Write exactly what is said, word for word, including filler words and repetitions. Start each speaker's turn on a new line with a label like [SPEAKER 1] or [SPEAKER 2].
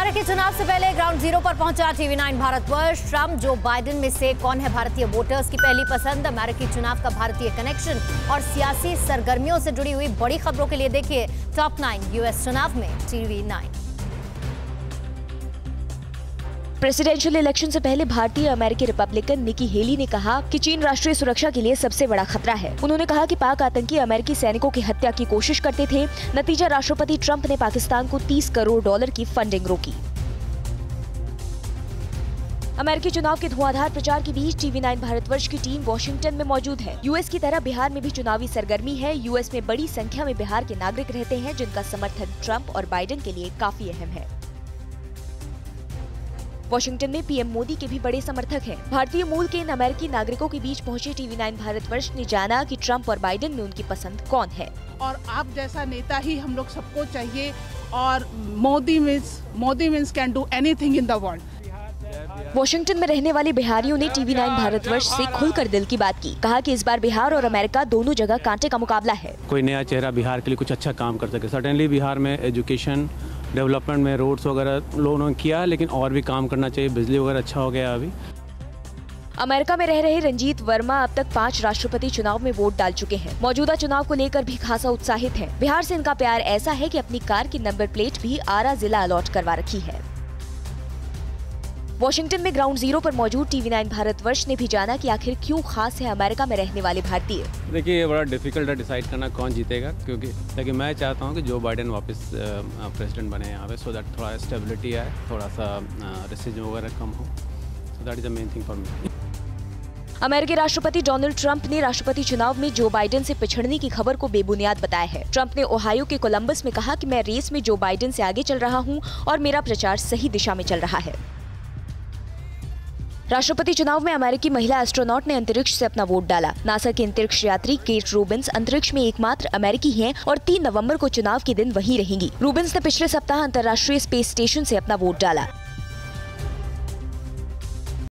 [SPEAKER 1] अमेरिकी चुनाव से पहले ग्राउंड जीरो पर पहुंचा TV nine Bharatvarsh. Trump, Joe Biden में से कौन है भारतीय वोटर्स की पहली पसंद? अमेरिकी चुनाव का भारतीय कनेक्शन और सियासी सरगर्मियों से जुड़ी हुई बड़ी खबरों के लिए देखिए टॉप नाइन यूएस चुनाव में टीवी नाइन।
[SPEAKER 2] प्रेसिडेंशियल इलेक्शन से पहले भारतीय अमेरिकी रिपब्लिकन निकी हेली ने कहा कि चीन राष्ट्रीय सुरक्षा के लिए सबसे बड़ा खतरा है। उन्होंने कहा कि पाक आतंकी अमेरिकी सैनिकों की हत्या की कोशिश करते थे। नतीजा, राष्ट्रपति ट्रंप ने पाकिस्तान को तीस करोड़ डॉलर की फंडिंग रोकी। अमेरिकी चुनाव के धुआंधार प्रचार के बीच टीवी नाइन भारतवर्ष की टीम वॉशिंगटन में मौजूद है। यूएस की तरह बिहार में भी चुनावी सरगर्मी है। यूएस में बड़ी संख्या में बिहार के नागरिक रहते हैं, जिनका समर्थन ट्रंप और बाइडेन के लिए काफी अहम है। वॉशिंगटन में पीएम मोदी के भी बड़े समर्थक हैं। भारतीय मूल के इन अमेरिकी नागरिकों के बीच पहुंचे टीवी नाइन भारतवर्ष ने जाना कि ट्रंप और बाइडेन में उनकी पसंद कौन है।
[SPEAKER 3] और आप जैसा नेता ही हम लोग सबको चाहिए, और Modi means Modi means can do anything in the world.
[SPEAKER 2] Washington में रहने वाले बिहारियों ने टीवी नाइन भारतवर्ष से खुलकर दिल की बात की। कहा कि इस बार बिहार और अमेरिका दोनों जगह कांटे का मुकाबला है।
[SPEAKER 4] कोई नया चेहरा बिहार के लिए कुछ अच्छा काम कर सके। सर्टेनली बिहार में एजुकेशन डेवलपमेंट में रोड्स वगैरह लोगों ने किया, लेकिन और भी काम करना चाहिए। बिजली वगैरह अच्छा हो गया अभी।
[SPEAKER 2] अमेरिका में रह रहे रंजीत वर्मा अब तक पांच राष्ट्रपति चुनाव में वोट डाल चुके हैं। मौजूदा चुनाव को लेकर भी खासा उत्साहित हैं। बिहार से इनका प्यार ऐसा है कि अपनी कार की नंबर प्लेट भी आरा जिला अलॉट करवा रखी है। वॉशिंगटन में ग्राउंड जीरो पर मौजूद टीवी नाइन भारतवर्ष ने भी जाना कि आखिर क्यों खास है अमेरिका में रहने वाले भारतीय।
[SPEAKER 4] देखिए, ये बड़ा डिफिकल्ट है डिसाइड करना कौन जीतेगा, क्योंकि लेकिन मैं चाहता हूँ कि जो बाइडेन वापस प्रेसिडेंट बने यहाँ पे, सो दैट थोड़ा स्टेबिलिटी आए, थोड़ा सा रेसिज्म वगैरह कम हो। So that is the main thing for me.
[SPEAKER 2] अमेरिकी राष्ट्रपति डोनाल्ड ट्रंप ने राष्ट्रपति चुनाव में जो बाइडेन से पिछड़ने की खबर को बेबुनियाद बताया है। ट्रंप ने ओहायो के कोलंबस में कहा कि मैं रेस में जो बाइडेन से आगे चल रहा हूँ और मेरा प्रचार सही दिशा में चल रहा है। राष्ट्रपति चुनाव में अमेरिकी महिला एस्ट्रोनॉट ने अंतरिक्ष से अपना वोट डाला। नासा के अंतरिक्ष यात्री केट रूबिन्स अंतरिक्ष में एकमात्र अमेरिकी हैं और तीन नवंबर को चुनाव के दिन वहीं रहेंगी। रूबिन्स ने पिछले सप्ताह अंतर्राष्ट्रीय स्पेस स्टेशन से अपना वोट डाला।